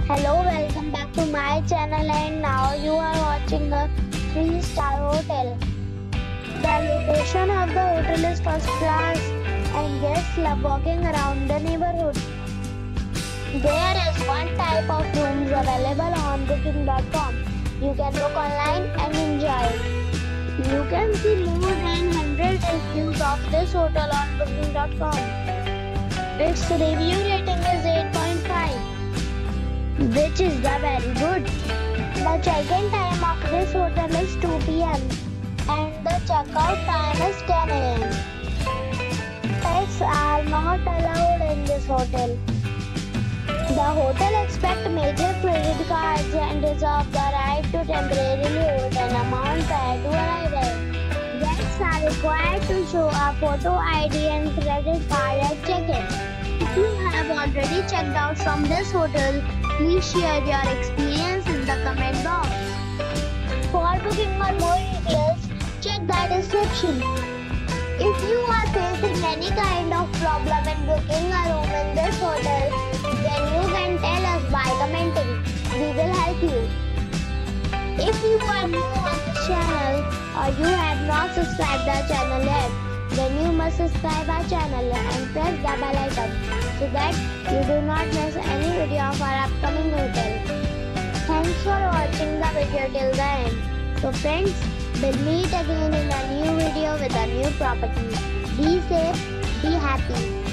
Hello, welcome back to my channel, and now you are watching a 3-star hotel. The location of the hotel is first class and guests love walking around the neighborhood. There is one type of rooms available on booking.com. You can book online and enjoy it. You can see more than 100 reviews of this hotel on booking.com. Its review rating is 8.5. which is the very good. The check-in time of this hotel is 2 p.m. and the check-out time is 10 a.m. Pets are not allowed in this hotel. The hotel accepts major credit cards and reserves the right to temporarily hold an amount prior to arrival. Guests are required to show a photo ID and credit card at check-in. If you have already checked out from this hotel, please share your experience in the comment box. For booking or more details, check the description. If you are facing any kind of problem in booking a room in this hotel, then you can tell us by commenting. We will help you. If you are new on this channel or you have not subscribed the channel yet, then you must subscribe our channel and press the bell icon so that you do not miss any video of our upcoming hotel. Thanks for watching the video till the end. So friends, we'll meet again in a new video with a new property. Be safe, be happy.